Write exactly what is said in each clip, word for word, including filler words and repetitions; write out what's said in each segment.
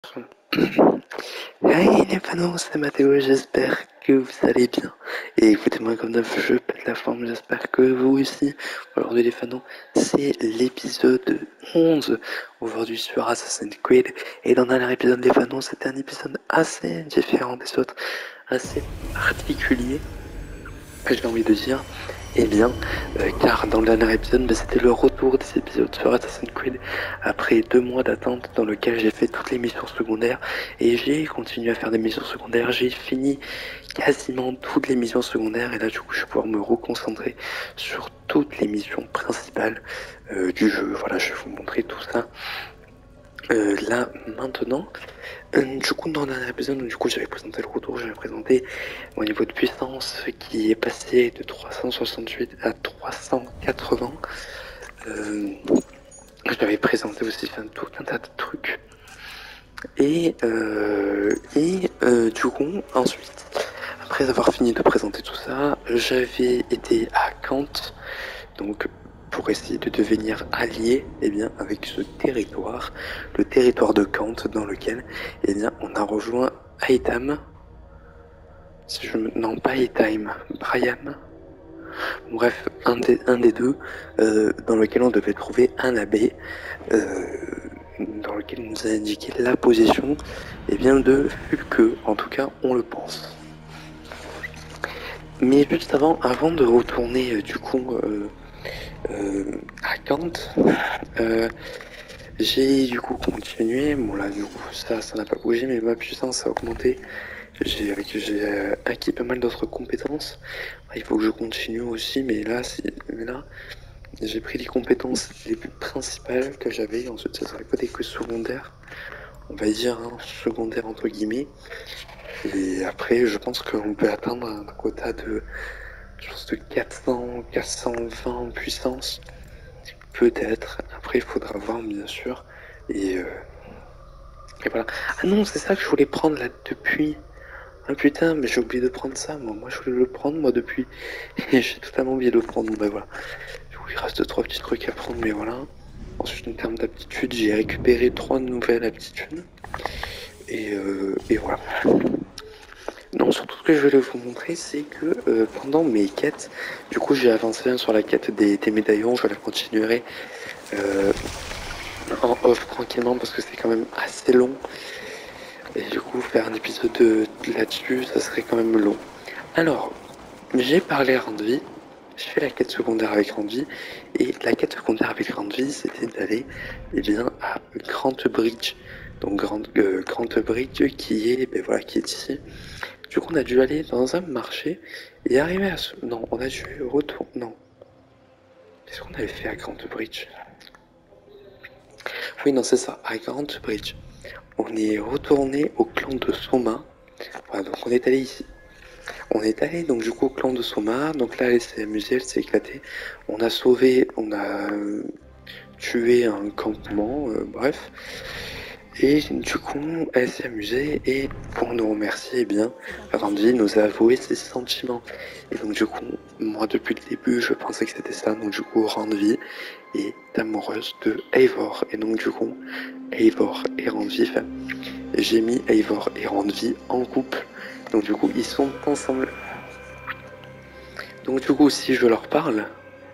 Hey les panneaux, c'est Mathéo, j'espère que vous allez bien. Et écoutez-moi comme d'hab, je pète la forme, j'espère que vous aussi. Aujourd'hui les panneaux, c'est l'épisode onze, aujourd'hui sur Assassin's Creed. Et dans le dernier épisode des panneaux, c'était un épisode assez différent des autres, assez particulier, j'ai envie de dire. Eh bien, euh, car dans le dernier épisode, bah, c'était le retour des épisodes sur Assassin's Creed après deux mois d'attente dans lequel j'ai fait toutes les missions secondaires et j'ai continué à faire des missions secondaires. J'ai fini quasiment toutes les missions secondaires et là du coup je vais pouvoir me reconcentrer sur toutes les missions principales euh, du jeu. Voilà, je vais vous montrer tout ça. Euh, là maintenant, euh, du coup dans le dernier épisode, du coup j'avais présenté le retour, j'avais présenté mon niveau de puissance qui est passé de trois cent soixante-huit à trois cent quatre-vingts. Euh, j'avais présenté aussi enfin, tout un tas de trucs. Et, euh, et euh, du coup ensuite, après avoir fini de présenter tout ça, j'avais été à Kant, donc pour essayer de devenir allié eh bien, avec ce territoire, le territoire de Kant dans lequel eh bien, on a rejoint Aitam, si je me... non pas Aitam, Brian, bref, un des, un des deux, euh, dans lequel on devait trouver un abbé, euh, dans lequel il nous a indiqué la position eh bien, de Fulke, en tout cas on le pense. Mais juste avant, avant de retourner euh, du coup euh, euh, à Kant, euh, j'ai du coup continué. Bon là du coup ça ça n'a pas bougé, mais ma puissance a augmenté. J'ai euh, acquis pas mal d'autres compétences. Il faut que je continue aussi, mais là, mais là j'ai pris les compétences les plus principales que j'avais. Ensuite, ça serait pas des que secondaires, on va dire hein, secondaires entre guillemets. Et après, je pense qu'on peut atteindre un quota de, je pense de quatre cents, quatre cent vingt en puissance. Peut-être. Après, il faudra voir, bien sûr. Et, euh, et voilà. Ah non, c'est ça que je voulais prendre là depuis. Ah putain, mais j'ai oublié de prendre ça. Moi, moi je voulais le prendre, moi, depuis. Et j'ai totalement oublié de le prendre. Bon, ben voilà. Du coup, il reste trois petits trucs à prendre, mais voilà. Ensuite, en termes d'aptitude, j'ai récupéré trois nouvelles aptitudes. Et, euh, et voilà. Non, surtout ce que je voulais vous montrer, c'est que euh, pendant mes quêtes, du coup j'ai avancé sur la quête des, des médaillons, je la continuerai euh, en off tranquillement parce que c'est quand même assez long. Et du coup faire un épisode là-dessus, ça serait quand même long. Alors, j'ai parlé à Randvi, j'ai fait la quête secondaire avec Randvi, et la quête secondaire avec Randvi, c'était d'aller eh bien, à Grand Bridge. Donc Grand, euh, Grand Bridge qui est, ben voilà, qui est ici. Du coup, on a dû aller dans un marché et arriver à ce... Non, on a dû retourner... Non. Qu'est-ce qu'on avait fait à Grand Bridge? Oui, non, c'est ça, à Grand Bridge. On est retourné au clan de Soma. Voilà, donc on est allé ici. On est allé donc du coup au clan de Soma. Donc là, elle s'est amusée, elle s'est éclatée. On a sauvé, on a euh, tué un campement, euh, bref. Et du coup, elle s'est amusée et pour nous remercier, eh bien, Randy nous a avoué ses sentiments. Et donc du coup, moi depuis le début, je pensais que c'était ça. Donc du coup, Randy est amoureuse de Eivor. Et donc du coup, Eivor et Randy, enfin, j'ai mis Eivor et Randy en couple. Donc du coup, ils sont ensemble. Donc du coup, si je leur parle,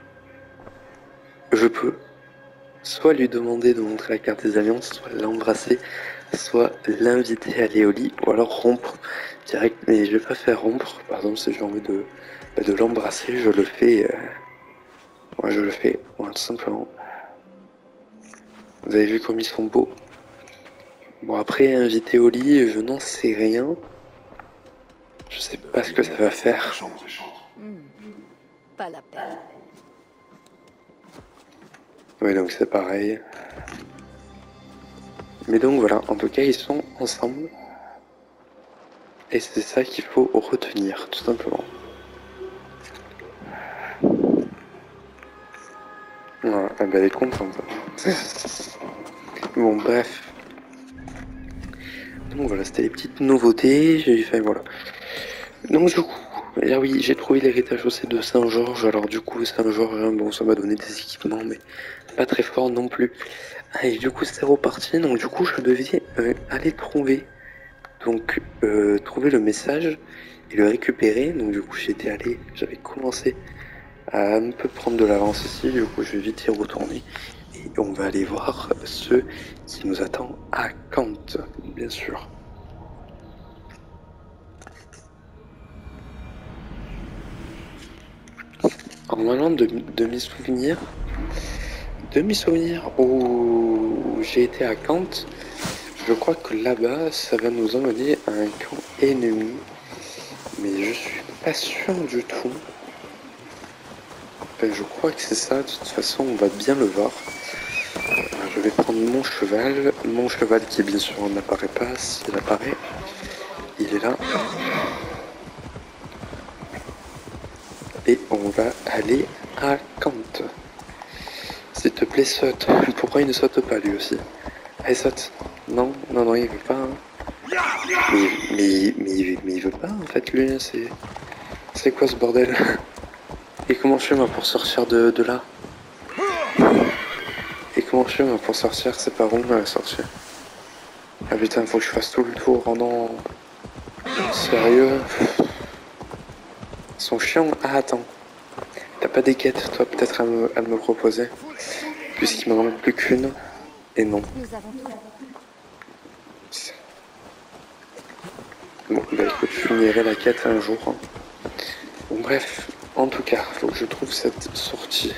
je peux soit lui demander de montrer la carte des alliances, soit l'embrasser, soit l'inviter à aller au lit, ou alors rompre direct. Mais je vais pas faire rompre, par exemple si j'ai envie de, bah, de l'embrasser, je le fais. Euh... Ouais, je le fais, ouais, tout simplement. Vous avez vu comme ils sont beaux. Bon après, inviter au lit, je n'en sais rien. Je sais pas ce que ça va faire. Mmh. Pas la peine. Ouais, donc c'est pareil. Mais donc voilà, en tout cas, ils sont ensemble. Et c'est ça qu'il faut retenir, tout simplement. Ouais, elle est contente. Bon, bref. Donc voilà, c'était les petites nouveautés. J'ai fait, voilà. Donc du coup, là oui, j'ai trouvé l'héritage aussi de Saint-Georges. Alors du coup, Saint-Georges, hein, bon, ça m'a donné des équipements, mais pas très fort non plus. Et du coup c'est reparti, donc du coup je devais euh, aller trouver, donc euh, trouver le message et le récupérer, donc du coup j'étais allé, j'avais commencé à un peu prendre de l'avance ici, du coup je vais vite y retourner et on va aller voir ce qui nous attend à Kant, bien sûr. En allant de, de mes souvenirs, de mes souvenirs où j'ai été à Kant, je crois que là-bas, ça va nous emmener à un camp ennemi, mais je suis pas sûr du tout. Enfin, je crois que c'est ça, de toute façon, on va bien le voir. Alors, je vais prendre mon cheval, mon cheval qui bien sûr n'apparaît pas, s'il apparaît, il est là. Et on va aller à Kant. S'il te plaît, saute. Pourquoi il ne saute pas lui aussi? Allez, saute. Non, non, non, il veut pas. Hein. Mais, mais, mais, mais il veut pas en fait lui, c'est... C'est quoi ce bordel? Et comment je fais moi pour sortir de, de là? Et comment je fais moi pour sortir? C'est par où là, sortir? Ah putain, faut que je fasse tout le tour, oh non. Sérieux? Ils sont chiants. Ah attends. T'as pas des quêtes toi peut-être à me, à me proposer? Puisqu'il m'en manque plus qu'une. Et non. Bon, bah écoute, je finirai la quête un jour. Hein. Bon, bref, en tout cas, faut que je trouve cette sortie.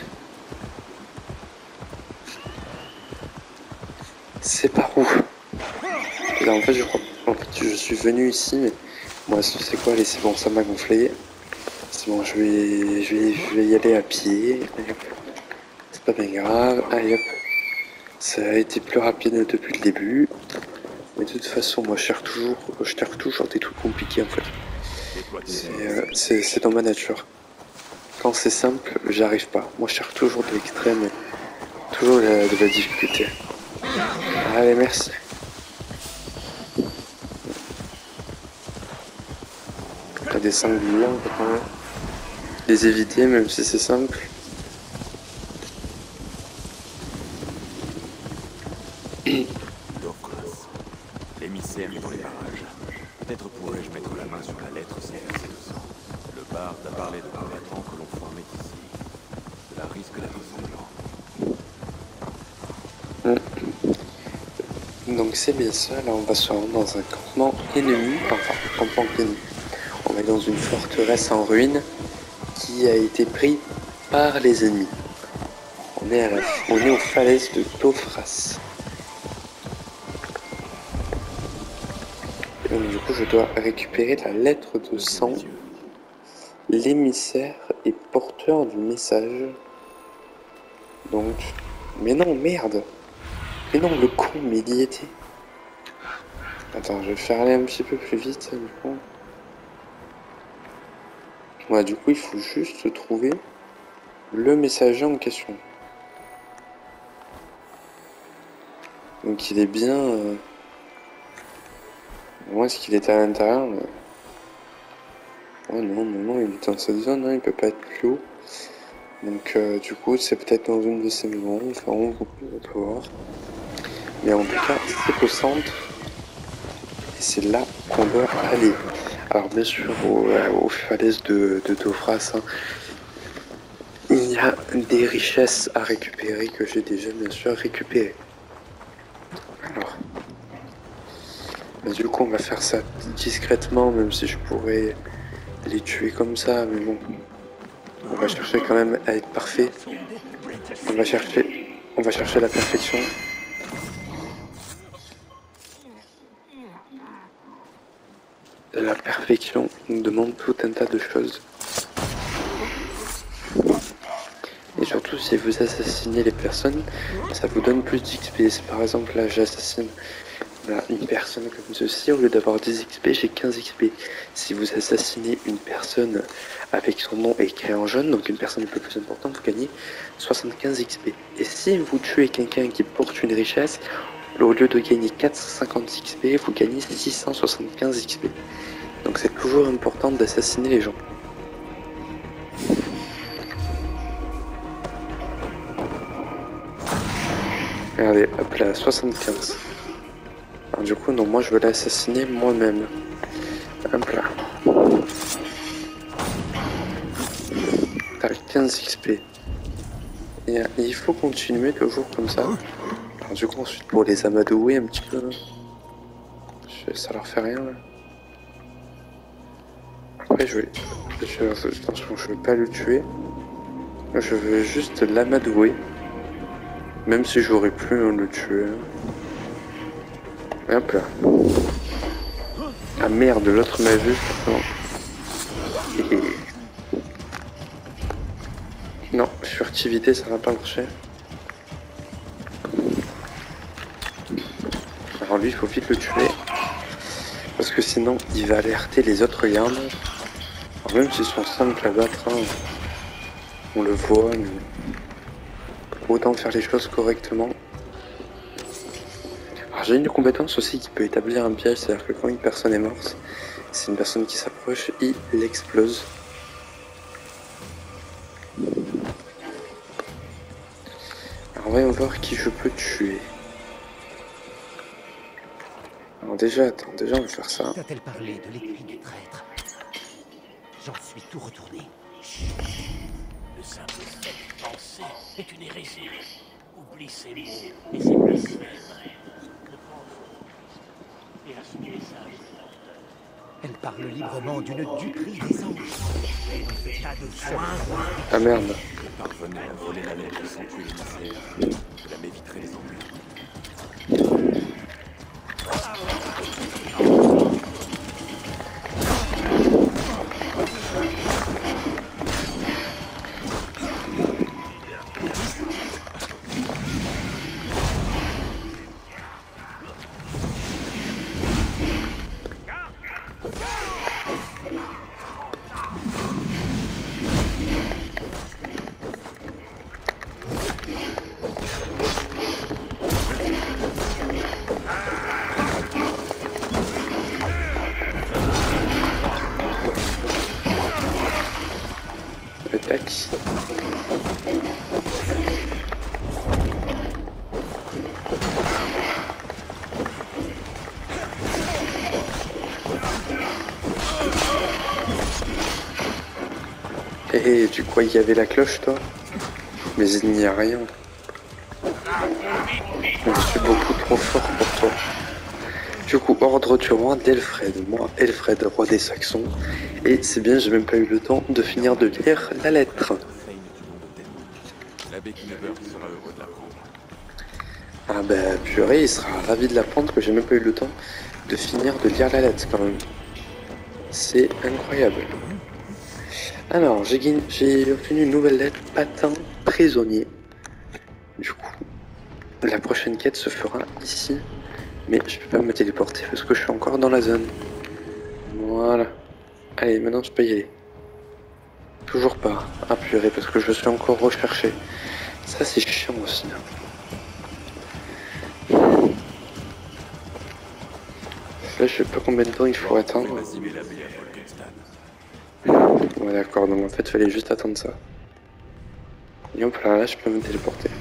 C'est par où? Là, en fait, je crois. En fait, je suis venu ici, mais moi, c'est quoi? Allez, c'est bon, ça m'a gonflé. C'est bon, je vais, je vais, je vais y aller à pied. C'est pas bien grave. Allez hop. Ça a été plus rapide depuis le début. Mais de toute façon, moi, je cherche toujours, je cherche toujours des trucs compliqués en fait. C'est euh, dans ma nature. Quand c'est simple, j'arrive pas. Moi, je cherche toujours de l'extrême, toujours la, de la difficulté. Allez, merci. T'as des sangliers, on peut quand même les éviter, même si c'est simple. L'émissaire est dans les parages. Peut-être pourrais-je mettre la main sur la lettre sans verser de sang. Le barde a parlé de combattants que l'on formait ici. Cela risque d'être sanglant. Donc c'est bien ça, là on va se rendre dans un campement ennemi, enfin campement ennemi. On est dans une forteresse en ruine qui a été prise par les ennemis. On est, à la, on est aux falaises de Tophras. Et donc du coup je dois récupérer la lettre de sang. L'émissaire est porteur du message. Donc... Mais non, merde! Mais non, le con, mais il y était. Attends, je vais faire aller un petit peu plus vite, du coup. Ouais, du coup, il faut juste trouver le messager en question. Donc, il est bien... Euh... Moi, est-ce qu'il était à l'intérieur mais... Ouais, non, non, non, il est dans cette zone, hein, il peut pas être plus haut. Donc, euh, du coup, c'est peut-être dans une de ces maisons, enfin, on peut voir. Mais en tout cas, c'est au centre. Et c'est là qu'on doit aller. Alors, bien sûr, aux, aux falaises de, de Tophras, hein, il y a des richesses à récupérer que j'ai déjà, bien sûr, récupérées. Alors, bah, du coup, on va faire ça discrètement, même si je pourrais les tuer comme ça, mais bon. On va chercher quand même à être parfait. On va chercher, on va chercher la perfection. La perfection nous demande tout un tas de choses. Et surtout, si vous assassinez les personnes, ça vous donne plus d'X P. Par exemple, là, j'assassine voilà, une personne comme ceci, au lieu d'avoir dix X P, j'ai quinze X P. Si vous assassinez une personne avec son nom écrit en jaune, donc une personne un peu plus importante, vous gagnez soixante-quinze X P. Et si vous tuez quelqu'un qui porte une richesse, au lieu de gagner quatre cent cinquante X P, vous gagnez six cent soixante-quinze X P. Donc c'est toujours important d'assassiner les gens. Regardez, hop là, soixante-quinze. Alors du coup, non, moi je veux l'assassiner moi-même. Hop là. T'as quinze X P. Et, euh, il faut continuer toujours comme ça. Alors du coup, ensuite, pour les amadouer un petit peu... Je, ça leur fait rien, là. Après, je vais... Je, attention, je veux pas le tuer. Je veux juste l'amadouer. Même si j'aurais pu hein, le tuer. Et hop là. Ah merde, l'autre m'a vu. Non, furtivité, ça va pas marcher. Alors lui, il faut vite le tuer. Parce que sinon, il va alerter les autres gardes. Alors même s'ils sont simples à battre, hein, on le voit, mais autant faire les choses correctement. Alors j'ai une compétence aussi qui peut établir un piège, c'est-à-dire que quand une personne est morte, c'est une personne qui s'approche, il l'explose. Alors voyons voir qui je peux tuer. Alors déjà, attends, déjà on va faire ça. T'a-t-elle parlé de l'écrit du traître? J'en suis tout retourné. Le simple fait de penser est une hérésie. Oublie ces mots et ces blasphèmes. Ne pense et à ce message. Elle parle librement d'une duperie des anges. Et dans ce tas de soins, Ah merde. Je parvenais à voler la lettre sans tuer l'émissaire. Je la m'éviterai les ennuis. Tac. Et tu crois qu'il y avait la cloche, toi? Mais il n'y a rien. Je suis beaucoup trop fort pour toi. Du coup, ordre du roi d'Elfred. Moi, Elfred, roi des Saxons. Et c'est bien, j'ai même pas eu le temps de finir de lire la lettre. L'abbé Kinaber sera heureux de l'apprendre. Ah bah purée, il sera ravi de l'apprendre que j'ai même pas eu le temps de finir de lire la lettre quand même. C'est incroyable. Alors, j'ai obtenu une nouvelle lettre, patin prisonnier. Du coup, la prochaine quête se fera ici. Mais je peux pas me téléporter parce que je suis encore dans la zone. Voilà. Allez, maintenant je peux y aller. Toujours pas. Ah purée, parce que je suis encore recherché. Ça c'est chiant aussi. Là je sais pas combien de temps il faut attendre. Ouais d'accord, donc en fait il fallait juste attendre ça. Et hop là, là je peux me téléporter.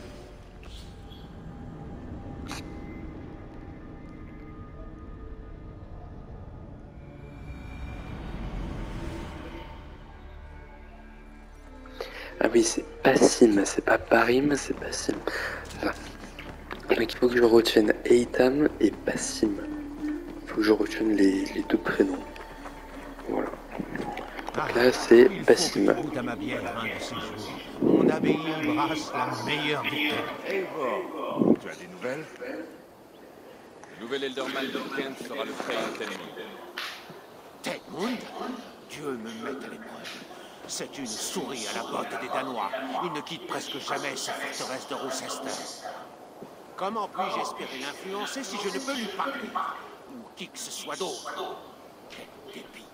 Ah oui, c'est Passim, c'est pas Parim, c'est Passim. Voilà. Donc il faut que je retienne Eitam et Passim. Il faut que je retienne les, les deux prénoms. Voilà. Donc là c'est Passim. Mon abbaye brasse la meilleure du temps. Eivor, tu as des nouvelles? Le nouvel Elderman de Kent sera le frère de Tenmund. Tenmund? Dieu me mette à l'épreuve. C'est une souris à la botte des Danois. Il ne quitte presque jamais sa forteresse de Rochester. Comment puis-je espérer l'influencer si je ne peux lui parler? Ou qui que ce soit d'autre? Quel dépit.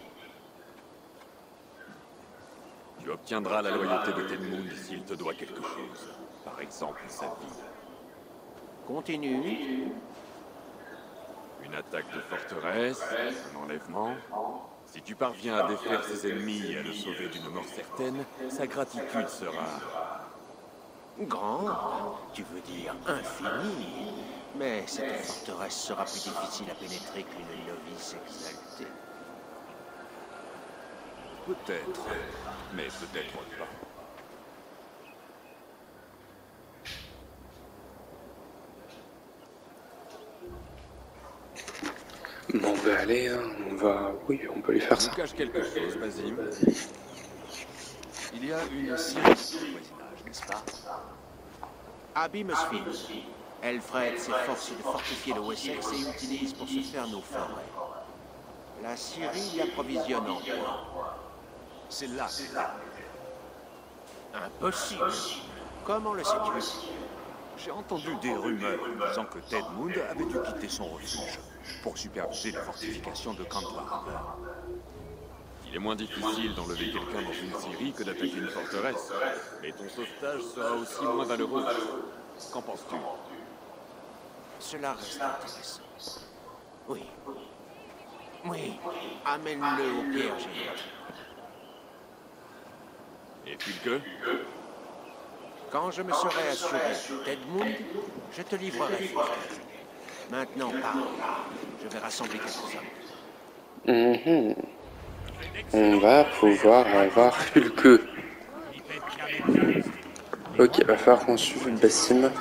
Tu obtiendras la loyauté de Tenmund s'il te doit quelque chose. Par exemple, sa vie. Continue. Une attaque de forteresse, un enlèvement. Si tu parviens à défaire ses ennemis et à le sauver d'une mort certaine, sa gratitude sera... Grande, tu veux dire infinie. Mais cette forteresse sera plus difficile à pénétrer qu'une novice exaltée. Peut-être, mais peut-être pas. Bon, on va aller, hein. On va... Oui, on peut lui faire Je ça. vous cache quelque chose, Basim. Il y a une Syrie au voisinage, n'est-ce pas? Abby me suit. Elfred s'efforce de fortifier le Wessex et utilise pour se faire nos forêts. La Syrie l'approvisionne en bois. C'est là. Impossible. Comment le sais-tu? J'ai entendu des rumeurs disant que Ted Mood avait dû quitter son refuge pour superviser les fortifications de Kandlar. Il est moins difficile d'enlever quelqu'un dans une Syrie que d'attaquer une forteresse, mais ton sauvetage sera aussi moins valeureux. Qu'en penses-tu? Cela reste intéressant. Oui. Oui. Amène-le au pierre géante. Et puis que Quand je me serai assuré d'Edmund, je te livrerai Fulke. Maintenant, parle. Je vais rassembler quelques hommes. Mhm. On va pouvoir avoir Fulke. Ok, il va falloir qu'on suive Basim.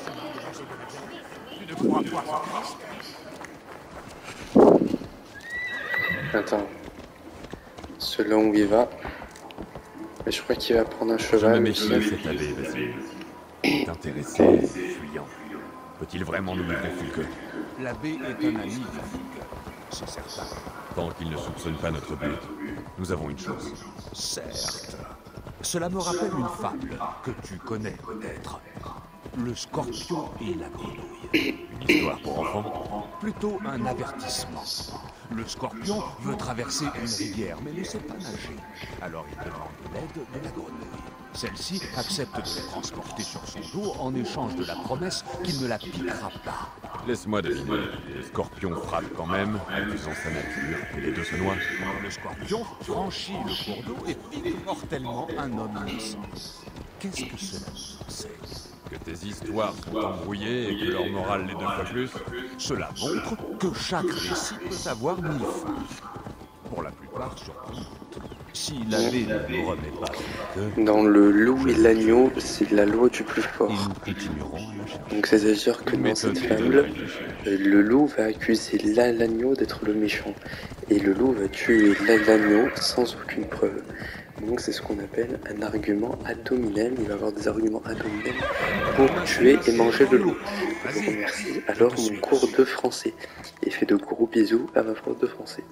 Attends. Selon où il va. Mais je crois qu'il va prendre un Je me cheval méfie aussi. de cet abbé, Basim. Il est intéressé, fuyant. Peut-il vraiment nous livrer Fulke? L'abbé est un ami de Fulke, c'est certain. Tant qu'il ne soupçonne pas notre but, nous avons une chose. Certes. Cela me rappelle une fable que tu connais peut-être. Le scorpion et la grenouille. Une histoire pour enfants? Plutôt un avertissement. Le scorpion veut traverser une rivière, mais ne sait pas nager. Alors il demande l'aide de la grenouille. Celle-ci accepte de le transporter sur son dos en échange de la promesse qu'il ne la piquera pas. Laisse-moi deviner. Le scorpion frappe quand même, accusant sa nature, et les deux se noient. Le scorpion franchit le cours d'eau et pique mortellement un homme innocent. Qu'est-ce que cela nous enseigne? Que tes histoires sont embrouillées et que leur morale l'est deux fois plus? Cela montre que chaque récit peut avoir mille fins. Pour la plupart surprenantes. Si l'abbé ne nous remet pas Fulke, Dans le loup et l'agneau, c'est la loi du plus et fort. nous continuerons à la chercher. Donc c'est-à-dire que dans cette fable, euh, le loup va accuser la- l'agneau d'être le méchant. Et le loup va tuer la- l'agneau sans aucune preuve. Donc c'est ce qu'on appelle un argument ad hominem. Il va avoir des arguments ad hominem pour tuer et manger le loup. Je vous remercie. Alors mon cours de français. Et fait de gros bisous à ma prof de français.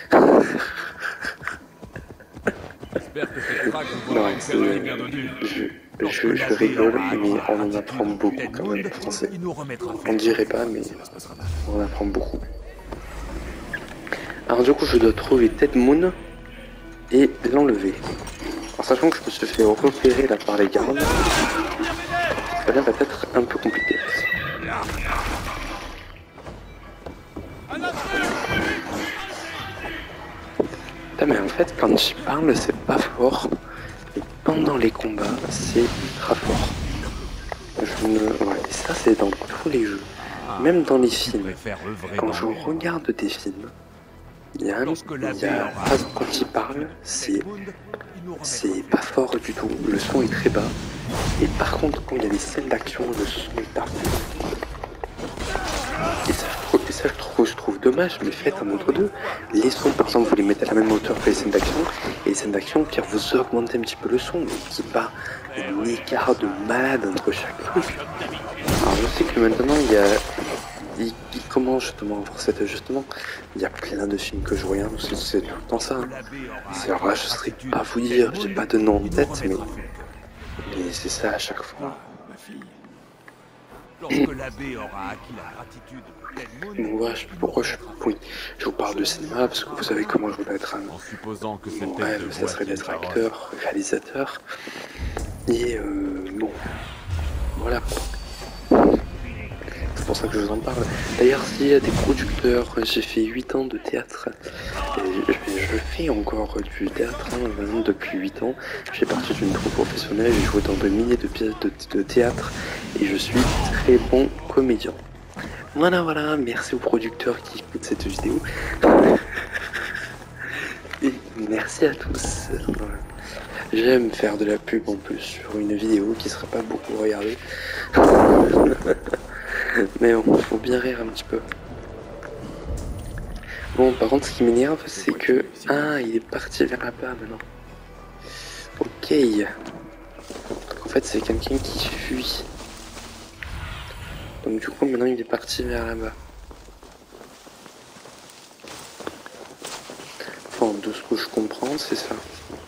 J'espère que cette craque vous Non, fera une c'est- connerie bien dodue. je, je, je rigole, mais on en apprend beaucoup quand même le français. Il nous remettra On dirait pas, mais on apprend beaucoup. Alors du coup, je dois trouver Ted Moon et l'enlever. En sachant que je me suis fait repérer là par les gardes, cela va être un peu compliqué. Putain, mais en fait, quand j'y parle, c'est pas fort. Et pendant les combats, c'est ultra fort. Je me... ouais, et ça, c'est dans tous les jeux. Même dans les films. préfère œuvrer Quand dans je l'ombre. regarde des films, il y a, Lorsque il l'abbé y a aura phrase quand il parle, c'est Edmund, il nous remettra c'est pas fort du tout. Le son est très bas. Et par contre, quand il y a des scènes d'action, le son est parfait. Et ça, je trouve, et ça, je trouve, je trouve dommage, mais faites un entre deux. Les sons, par exemple, vous les mettez à la même hauteur que les scènes d'action. Et les scènes d'action, au pire, vous augmentez un petit peu le son, mais qu'il n'y ait pas un écart de malade entre chaque truc. Alors, je sais que maintenant, il y a. Il, il commence justement à avoir cet ajustement. Il y a plein de films que je regarde où c'est c'est tout le temps ça. hein. C'est- Alors là, je ne saurais pas vous dire, j'ai pas de nom en tête, mais, mais c'est ça à chaque fois. ma fille. Lorsque l'abbé aura acquis la gratitude de Edmund, Donc voilà, je sais plus pourquoi je, oui, je vous parle de cinéma, parce que vous savez comment je voulais être un... en supposant que cette Mon tête de rêve, ça voix serait tienne d'être parole. acteur, réalisateur. Et euh, bon, voilà. c'est pour ça que je vous en parle. D'ailleurs, s'il y a des producteurs, j'ai fait huit ans de théâtre. Et je, je fais encore du théâtre hein, depuis huit ans. J'ai parti d'une troupe professionnelle, j'ai joué dans des milliers de pièces de, de théâtre et je suis très bon comédien. Voilà, voilà, merci aux producteurs qui écoutent cette vidéo. Et merci à tous. Voilà. J'aime faire de la pub en plus sur une vidéo qui sera pas beaucoup regardée. Mais bon, faut bien rire un petit peu. Bon, par contre, ce qui m'énerve, c'est que... Ah, il est parti vers là-bas maintenant. Ok. En fait, c'est quelqu'un qui fuit. Donc du coup, maintenant, il est parti vers là-bas. Enfin, de ce que je comprends, c'est ça.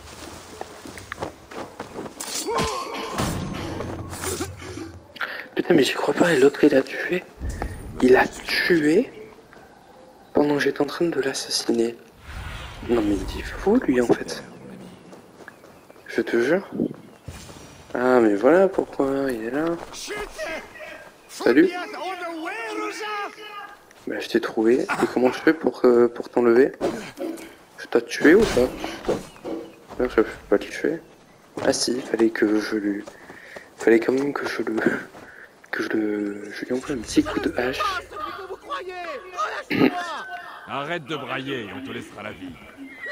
Putain, mais j'y crois pas, et l'autre, il a tué. Il a tué pendant que j'étais en train de l'assassiner. Non, mais il est fou, lui, en fait. Je te jure. Ah, mais voilà pourquoi il est là. Salut. Bah, je t'ai trouvé. Et comment je fais pour, euh, pour t'enlever? Je t'ai tué ou pas? Non, je peux pas le tuer. Ah si, il fallait que je lui... Fallait quand même que je le... Que je le... Je lui envoie un petit coup de hache. Arrête de brailler et on te laissera la vie.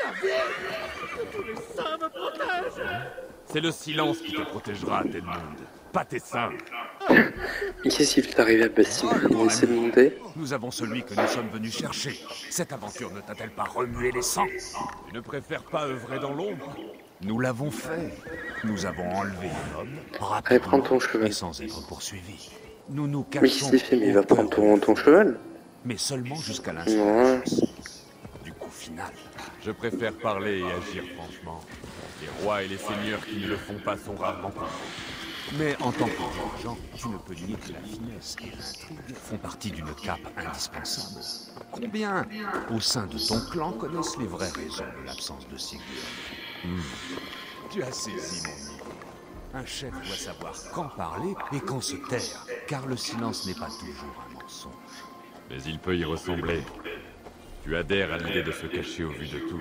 C'est le silence qui te protégera, Edmund. Pas tes seins. Mais qu'est-ce qui t'est arrivé à Bastille? Il essaie de monter. Nous avons celui que nous sommes venus chercher. Cette aventure ne t'a-t-elle pas remué les sangs? Tu ne préfères pas œuvrer dans l'ombre? Nous l'avons fait. Nous avons enlevé l'homme Allez, prends ton cheval. et sans être poursuivis. Nous nous Oui, cachons. c'est fait, mais il va prendre ton, ton cheval. Mais seulement jusqu'à l'instant. Ouais. Du coup final. Je préfère parler et agir franchement. Les rois et les seigneurs qui ne le font pas sont rarement parfaits. Mais en tant que dirigeant, tu ne peux nier que la finesse et l'intrigue font partie d'une cape indispensable. Combien, au sein de ton clan, connaissent les vraies raisons de l'absence de Sigurd? hmm. Tu as saisi mon niveau. Un chef doit savoir quand parler et quand se taire, car le silence n'est pas toujours un mensonge. Mais il peut y ressembler. Tu adhères à l'idée de se cacher au vu de tous.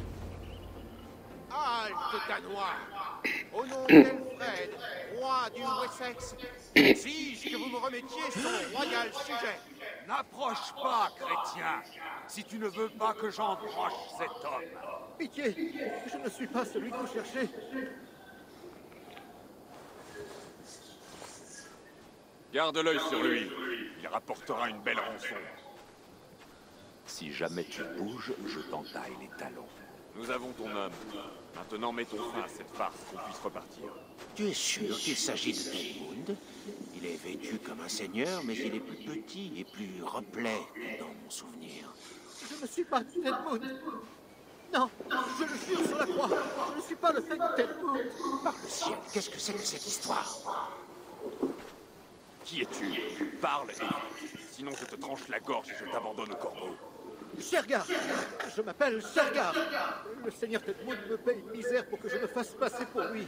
Halte, Danois! Au nom d'Elfred, roi du Wessex, exige que vous me remettiez son royal sujet. N'approche pas, chrétien, si tu ne veux pas que j'embroche cet homme. Pitié, je ne suis pas celui que vous cherchez. Garde l'œil sur lui, il rapportera une belle rançon. Si jamais tu bouges, je t'entaille les talons. Nous avons ton homme. Maintenant, mettons fin à cette farce, qu'on puisse repartir. Tu es sûr qu'il s'agit de Edmund? Il est vêtu comme un seigneur, mais il est plus petit et plus replet que dans mon souvenir. Je ne suis pas Edmund. Non, je le jure sur la croix. Je ne suis pas le fait d'Edmund. Par le ciel, qu'est-ce que c'est que cette histoire? Qui es-tu? Parle et sinon je te tranche la gorge et je t'abandonne au corbeau. Shergar. Je m'appelle Shergar. Le seigneur Edmund me paye une misère pour que je me fasse passer pour lui.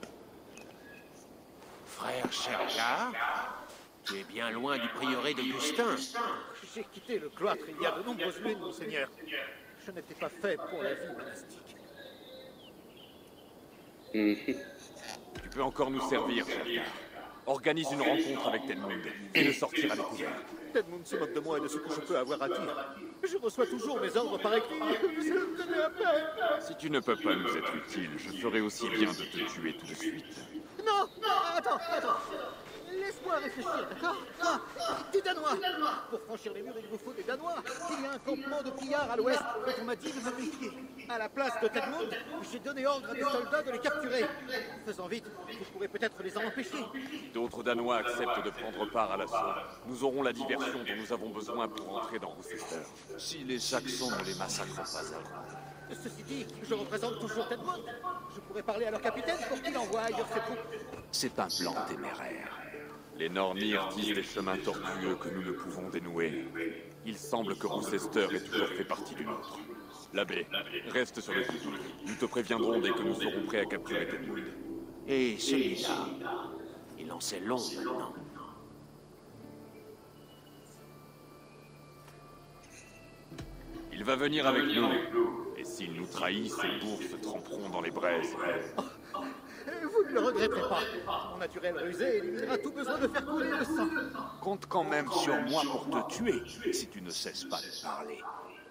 Frère Shergar, tu es bien loin du prieuré d'Augustin. J'ai quitté le cloître il y a de nombreuses lunes, mon seigneur. Je n'étais pas fait pour la vie monastique. Tu peux encore nous servir, Shergar. Organise une rencontre avec Edmund et le sortir à découvert. Edmund se moque de moi et de ce que je peux avoir à dire. Je reçois toujours mes ordres par écrit. Vous me donnez à peine. Si tu ne peux pas nous être utile, je ferai aussi bien de te tuer tout de suite. Non, non, attends, attends. Laisse-moi réfléchir, d'accord? Ah, des Danois. Pour franchir les murs, il vous faut des Danois. Il y a un campement de pillards à l'ouest dont on m'a dit de me méfier. À la place de Edmund, j'ai donné ordre à des soldats de les capturer. Faisant vite, vous pourrez peut-être les en empêcher. D'autres Danois acceptent de prendre part à l'assaut. Nous aurons la diversion dont nous avons besoin pour entrer dans Rochester. Si les Saxons ne les massacrent pas avant. Ceci dit, je représente toujours Edmund. Je pourrais parler à leur capitaine pour qu'il envoie ailleurs ses troupes. C'est un plan téméraire. Les Nornir tissent des chemins tortueux que nous ne pouvons dénouer. Il semble que Rochester ait toujours fait partie du nôtre. L'abbé, reste sur le site. Nous te préviendrons dès que nous serons prêts à capturer Edmund. Et celui-là, il en sait long maintenant. va venir avec nous. Et s'il nous trahit, ses bourgs se tremperont dans les braises. Vous ne le regretterez pas. Mon naturel rusé éliminera tout besoin de faire couler le sang. Compte quand même sur moi pour te tuer, si tu ne cesses pas de parler.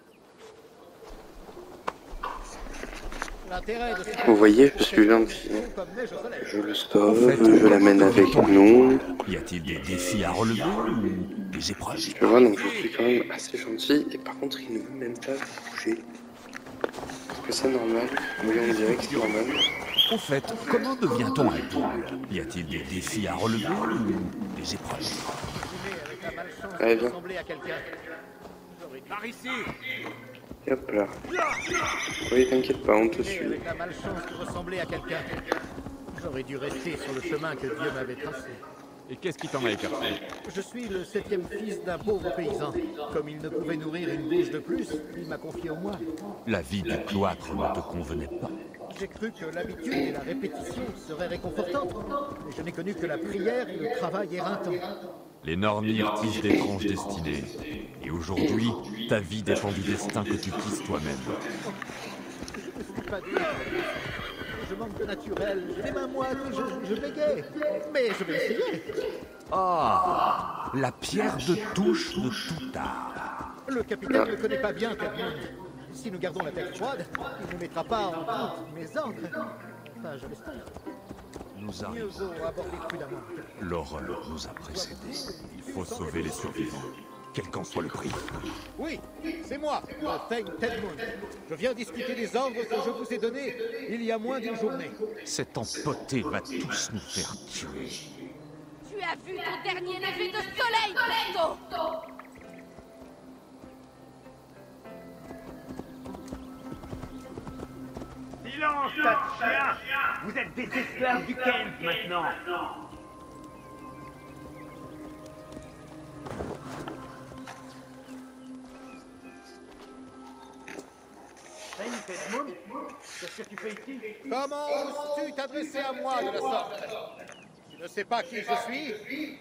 L'intérêt de ce... Vous voyez, je suis gentil. comme neige au soleil. Je le sauve, je l'amène avec nous. Y a-t-il des défis à relever ou des épreuves? Tu vois, donc je suis quand même assez gentil. Et par contre, il ne veut même pas bouger. Est-ce que c'est normal? Oui, on dirait que c'est normal. Au fait, comment devient-on un double? Y a-t-il des défis à relever ou des épreuves? Avec la malchance Allez, de viens. ressembler à quelqu'un. Par ici! Et hop là. Oui, t'inquiète pas, on te Né suit. avec la malchance de ressembler à quelqu'un. J'aurais dû rester sur le chemin que Dieu m'avait tracé. Et qu'est-ce qui t'en a écarté? Je suis le septième fils d'un pauvre paysan. Comme il ne pouvait nourrir une bouche de plus, il m'a confié au moine. La vie du cloître ne te convenait pas. J'ai cru que l'habitude et la répétition seraient réconfortantes. Mais je n'ai connu que la prière et le travail éreintant. Les Nornir tissent d'étranges destinées. Et aujourd'hui, ta vie dépend du destin que tu tisses toi-même. Je ne suis pas dur. Je manque de naturel. J'ai les mains moites et je, je bégaye. Mais je vais essayer. Ah, la pierre de touche de tout art. Le capitaine ne connaît pas bien Termine. Si nous gardons la tête froide, il ne mettra pas en doute mes ordres. Enfin, je l'espère. Nous Mieux arrivons. vaut aborder prudemment. L'horreur nous a précédés. Il faut sauver les survivants, quel qu'en soit le prix. Oui, c'est moi, le Thane Tedmund. Je viens discuter des ordres que je vous ai donnés il y a moins d'une journée. Cet empoté va tous nous faire tuer. Tu as vu ton dernier lever de soleil, Presto! Silence, tas de chiens! Vous êtes des esclaves du Kent maintenant! Thane Tedmund, qu'est-ce que tu fais ici? Comment oses-tu t'adresser à moi de la sorte? Tu ne sais pas qui je suis?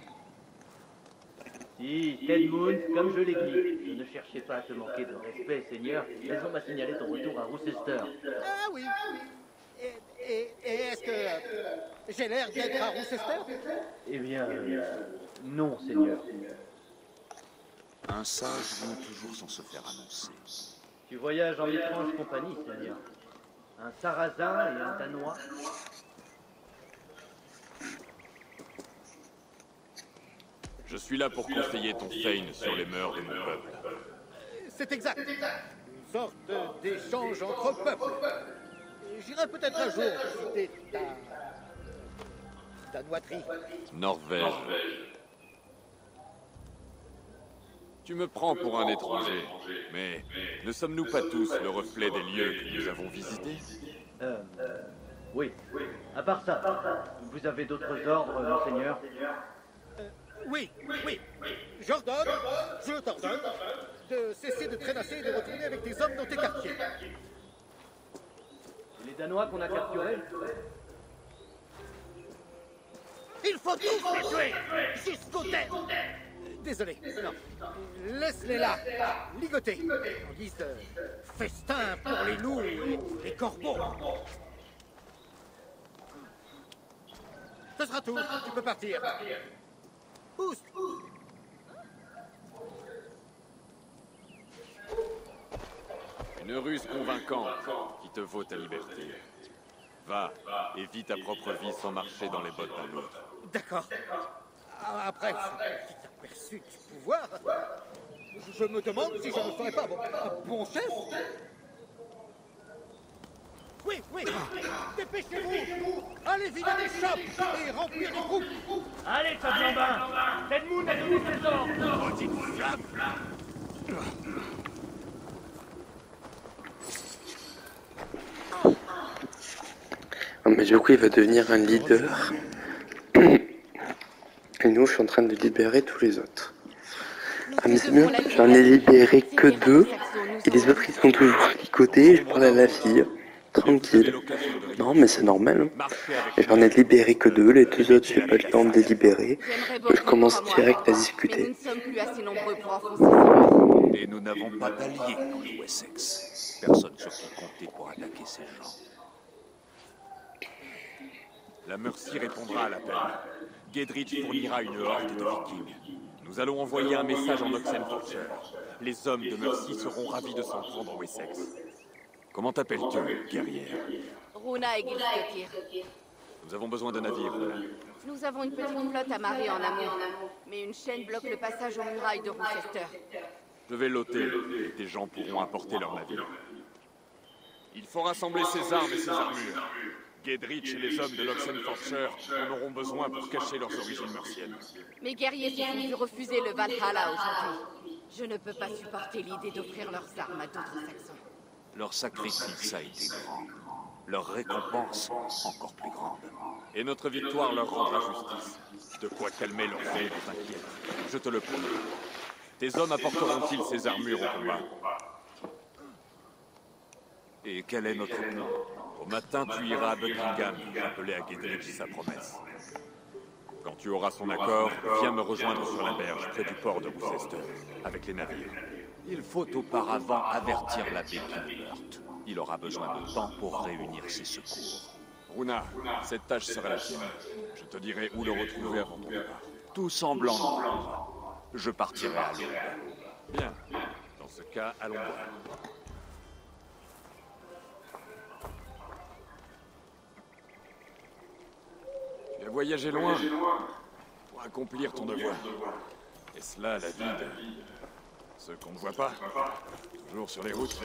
Si, Tedmund, comme je l'ai dit, ne cherchez pas à te manquer de respect, Seigneur. Raison m'a signalé ton retour à Rochester. Ah oui. Et, et- et est-ce que euh, j'ai l'air d'être à Rochester? Eh bien, euh, non, Seigneur. Un sage vient toujours sans se faire annoncer. Tu voyages en étrange compagnie, Seigneur. Un Sarrasin et un Danois. Je suis là pour conseiller ton Thane sur les mœurs de mon peuple. C'est exact. Une sorte d'échange entre peuples. J'irai peut-être un jour visiter ta... danoiterie. Norvège. Tu me prends pour un étranger, mais ne sommes-nous pas tous le reflet des lieux que nous avons visités? Euh, euh, oui. À part ça, vous avez d'autres ordres, Monseigneur? Oui, oui. J'ordonne, je t'ordonne, de cesser de traînasser et de retourner avec tes hommes dans tes quartiers. Les Danois qu'on a capturés? Il faut tous les tuer jusqu'au terre. Désolé, non. Laisse-les là, ligotés, en guise de festin pour les loups et les corbeaux. Ce sera tout, tu peux partir. Pousse. Une ruse convaincante qui te vaut ta liberté. Va, et vis ta propre vie sans marcher dans les bottes d'un autre. D'accord. Ah, Après ce petit aperçu du pouvoir, je me demande si je ne serais pas bon, un bon chef. Oui, oui, dépêchez-vous. Allez vider les chopes et remplir les groupes. Allez, Fabiambin! Tedmund a donné ses ordres! Maudite flamme! Ah, mais du coup, il va devenir un leader. Et nous, je suis en train de libérer tous les autres. Ah, mais c'est mieux, j'en ai libéré que deux. Et les autres, ils sont toujours ligotés. Je parle à la fille. Tranquille. Non, mais c'est normal. Hein. Et j'en ai libéré que deux. Les deux autres, j'ai pas le temps de les libérer. Je commence direct à discuter. Mais nous ne sommes plus assez nombreux pour enfoncer ces murs. Et nous n'avons pas d'alliés dans le Wessex. Personne sur qui compter pour attaquer ces gens. La Mercy répondra à l'appel. Gedrich fournira une horde de vikings. Nous allons envoyer un message en Oxenfordshire. Les hommes de Mercy seront ravis de s'en prendre au Wessex. Comment t'appelles-tu, guerrière? Runa et Gilstotir. Nous avons besoin de navires, Runa. Nous avons une petite flotte amarrée en amont, mais une chaîne bloque le passage aux murailles de Rochester. Je vais l'ôter, et tes gens pourront apporter leurs navires. Il faut rassembler ses armes et ses armures. Gedrich et les hommes de l'Oxenfordshire en auront besoin pour cacher leurs origines merciennes. Mes guerriers se sont vu refuser le Valhalla aujourd'hui. Je ne peux pas supporter l'idée d'offrir leurs armes à d'autres Saxons. Leur sacrifice a été grand. Leur récompense encore plus grande. Et notre victoire leur rendra justice. De quoi calmer leurs faits, ne t'inquiète. Je te le promets. Tes hommes apporteront-ils ces armures au combat? Et quel est notre plan? Au matin, tu iras à Buckingham, rappeler à Gedrich sa promesse. Quand tu auras son accord, viens me rejoindre sur la berge, près du port de Worcester, avec les navires. Il faut auparavant avertir l'abbé Gilbert. Il aura besoin de temps pour réunir ses secours. Runa, cette tâche sera la tienne. Je te dirai où le retrouver avant ton départ. Tout semble en ordre. Je partirai à l'aube. Bien. Dans ce cas, allons voir. Tu as voyagé loin pour accomplir ton devoir. Est-ce là la vie de ceux qu'on ne voit pas? Toujours sur les routes?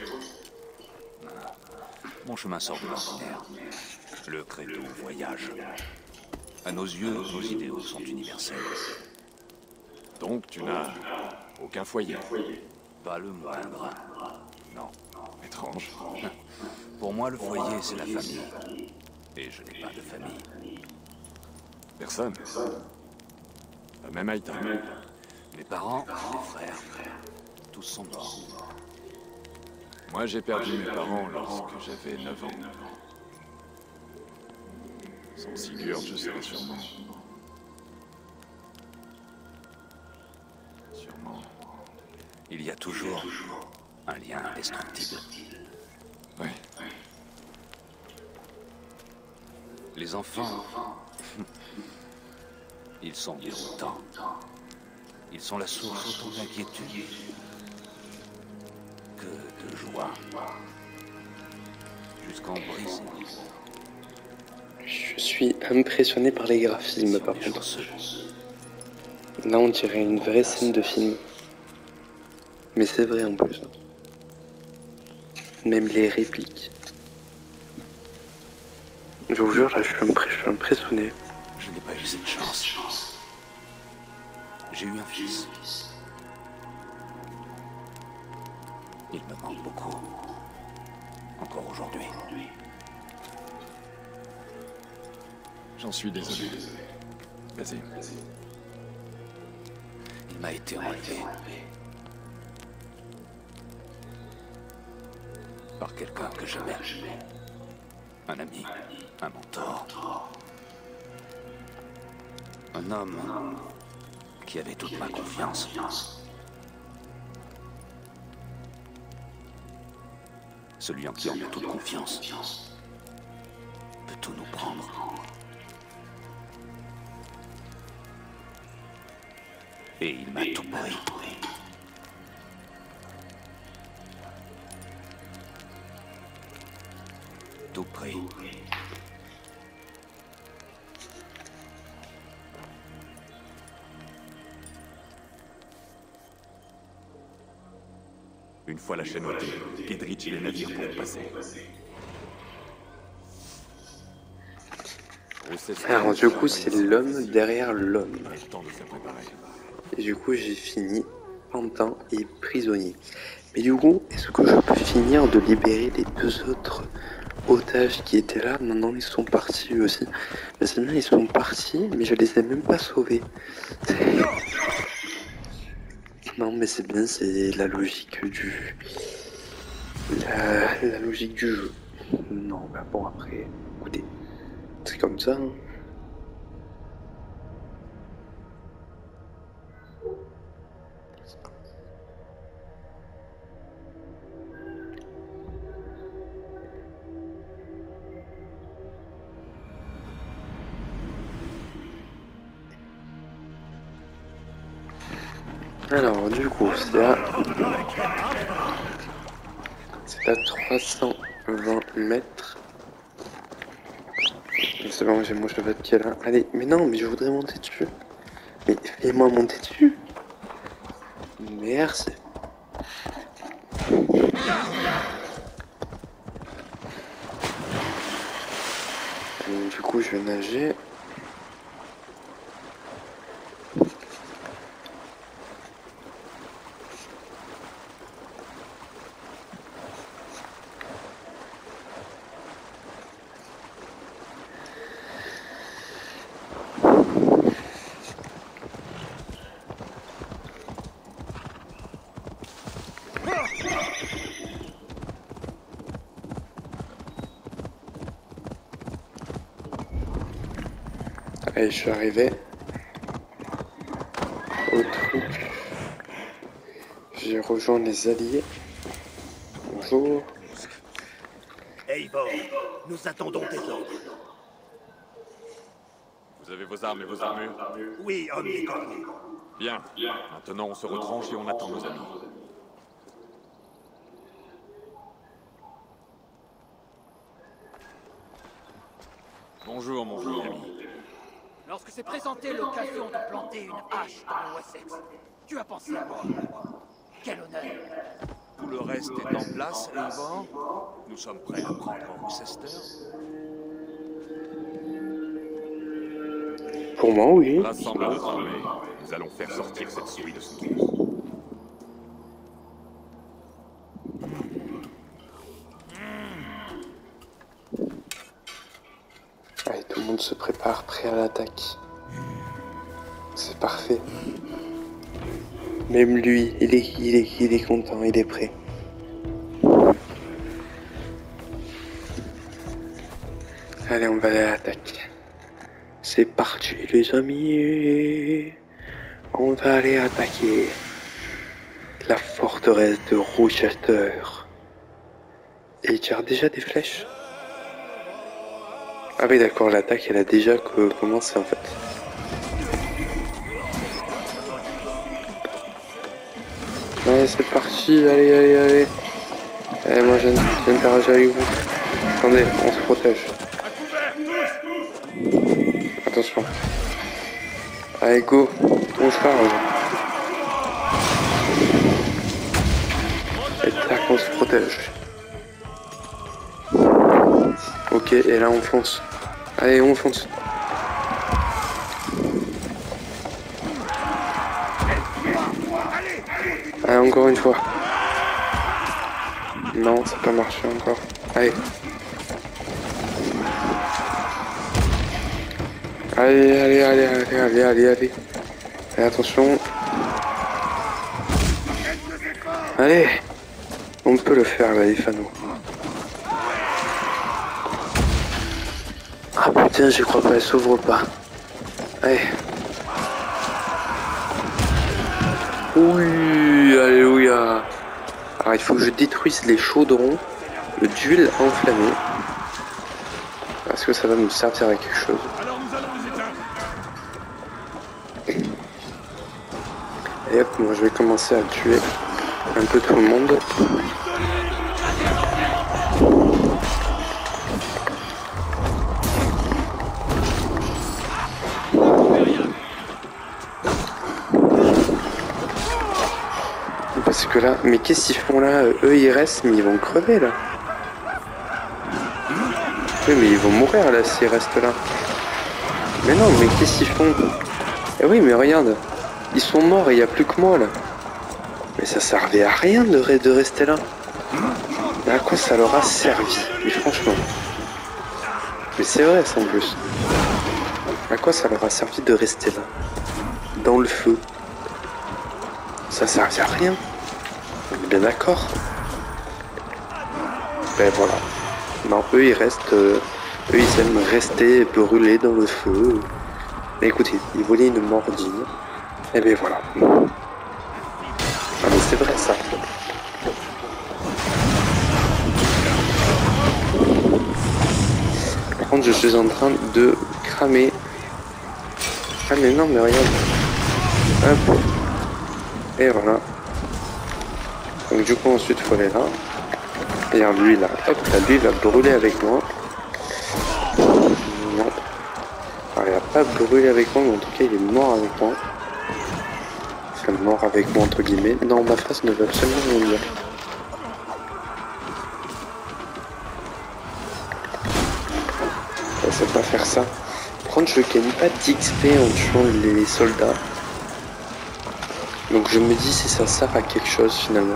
Mon chemin sort de l'ordinaire. Le credo voyage. À nos yeux, nos idéaux sont universels. Donc tu n'as aucun foyer? Pas le moindre. Non. Étrange. Pour moi, le foyer, c'est la famille. Et je n'ai pas de famille. Personne. Pas même Aïta. Mes parents, mes frères, tous sont morts. Moi, j'ai perdu mes parents lorsque j'avais neuf ans. Sans Sigurd, je serais sûrement... Sûrement... Il y a toujours un lien indestructible. Oui. Les enfants... Ils sont déroutants. Ils sont la source autant d'inquiétude que de joie. Jusqu'en briser. Je suis impressionné par les graphismes par contre. Là on dirait une vraie scène de film. Mais c'est vrai en plus. Même les répliques. Je vous jure, là je suis, impré je suis impressionné. Je n'ai pas eu cette chance. J'ai eu un fils. Il me manque beaucoup. Encore aujourd'hui. J'en suis désolé. Vas-y. Il m'a été enlevé. Par quelqu'un que j'aimais. Un ami, un mentor. Un homme qui avait toute ma confiance. Celui en qui on a toute confiance peut tout nous prendre. Et il m'a tout pris. Tout pris. Une fois la chaîne ôtée, Gedrich et les navires pourront passer. Alors du coup c'est l'homme derrière l'homme. Le temps de se préparer. Et du coup j'ai fini pantin et prisonnier. Mais du coup, est-ce que je peux finir de libérer les deux autres otages qui étaient là? Non, non, ils sont partis eux aussi. Mais c'est bien, ils sont partis, mais je les ai même pas sauvés. Non, mais c'est bien, c'est la logique du... La, la logique du jeu. Non, bah bon, après, écoutez, c'est comme ça, hein. Alors, du coup, c'est à... C'est à trois cent vingt mètres. C'est bon, j'ai mon cheval qui est là. Allez, mais non, mais je voudrais monter dessus. Mais fais-moi monter dessus. Merci. Donc, du coup, je vais nager. Allez, je suis arrivé au truc. J'ai rejoint les alliés. Bonjour. Eivor, nous attendons tes ordres. Vous avez vos armes et vos armures? Oui, homme des corons. Bien. Maintenant, on se retranche et on attend nos amis. Bonjour, mon vieil ami. Lorsque s'est présentée l'occasion de planter une hache dans le Wessex, tu as pensé à moi. Quel honneur. Tout le reste est en place, Eivor. Nous sommes prêts à prendre Rochester. Pour moi, oui. Rassemble notre armée. Nous allons faire sortir cette souris de son trou. Allez, tout le monde se prépare, prêt à l'attaque. C'est parfait. Même lui, il est, il est, il est content, il est prêt. Allez, on va aller à l'attaque. C'est parti, les amis. On va aller attaquer la forteresse de Rochester. Et il tire déjà des flèches. Ah oui, d'accord, l'attaque, elle a déjà commencé en fait. Allez, c'est parti, allez, allez, allez. Allez, moi j'interagis avec vous. Attendez, on se protège. Attention. Allez, go, on charge. Et tac, on se protège. Ok, et là on fonce. Allez, on fonce. Allez, encore une fois. Non, ça n'a pas marché encore. Allez. Allez, allez, allez, allez, allez, allez, allez. Et attention. Allez. On peut le faire là, les fanaux. Ah putain, j'y crois pas, elle s'ouvre pas. Allez. Oui, alléluia. Alors il faut que je détruise les chaudrons, d'huile enflammée. Parce que ça va nous servir à quelque chose. Alors nous allons les éteindre. Et hop, moi je vais commencer à tuer un peu tout le monde. Parce que là, mais qu'est-ce qu'ils font là? Eux ils restent, mais ils vont crever là. Oui, mais ils vont mourir là s'ils restent là. Mais non, mais qu'est-ce qu'ils font? Eh oui, mais regarde, ils sont morts et il n'y a plus que moi là. Mais ça servait à rien de, de rester là. Mais à quoi ça leur a servi? Mais franchement. Mais c'est vrai ça en plus. À quoi ça leur a servi de rester là? Dans le feu. Ça servait à rien. On est bien d'accord. Ben voilà. Non, eux ils restent. Euh, eux ils aiment rester brûlés dans le feu. Mais écoutez, ils voulaient une mordine. Et ben voilà. Ah mais c'est vrai ça. Par contre je suis en train de cramer. Ah mais non mais regarde. Hop. Et voilà. Donc du coup ensuite il faut aller là. Et alors, lui là, hop là, lui il va brûler avec moi. Non. Alors il va pas brûler avec moi, mais en tout cas il est mort avec moi. Enfin mort avec moi entre guillemets. Non, ma face ne veut absolument rien dire. Ça va pas faire ça. Par contre je gagne pas d'X P en tuant les soldats. Donc je me dis si ça sert à quelque chose finalement.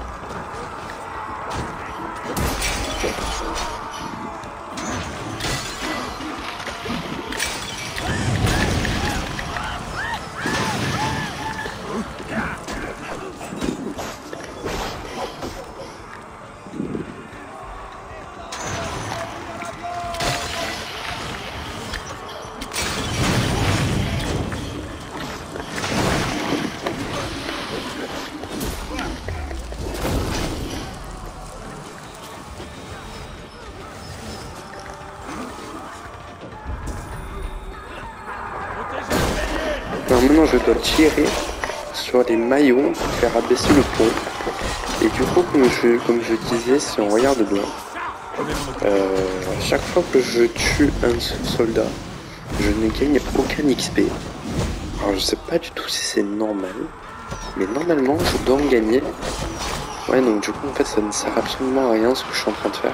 Alors maintenant je dois tirer sur les maillons pour faire abaisser le pont. Et du coup comme je, comme je disais, si on regarde bien, euh, à chaque fois que je tue un seul soldat, je ne gagne aucun X P. Alors je sais pas du tout si c'est normal, mais normalement je dois en gagner. Ouais, donc du coup en fait ça ne sert absolument à rien ce que je suis en train de faire.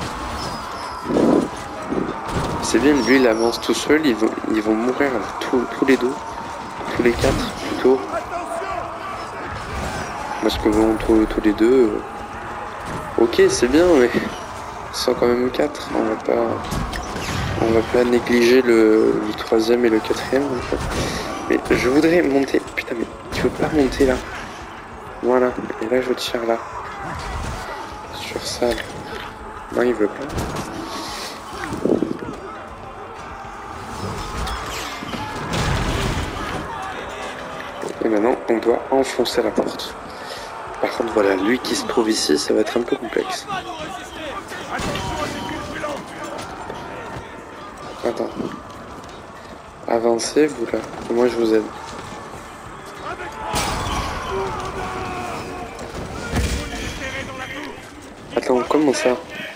C'est bien, lui il avance tout seul, ils vont, ils vont mourir tous, tous les deux. Tous les quatre plutôt. Parce que bon, tous, tous les deux. Euh... Ok, c'est bien, mais ils sont quand même quatre. On va pas, on va pas négliger le, le troisième et le quatrième. En fait. Mais je voudrais monter. Putain, mais tu veux pas monter là? Voilà. Et là, je tire là. Sur ça. Là. Non, il veut pas. Et maintenant, on doit enfoncer la porte. Par contre, voilà, lui qui se trouve ici, ça va être un peu complexe. Attends. Avancez, vous là. Moi, je vous aide. Attends, comment ça?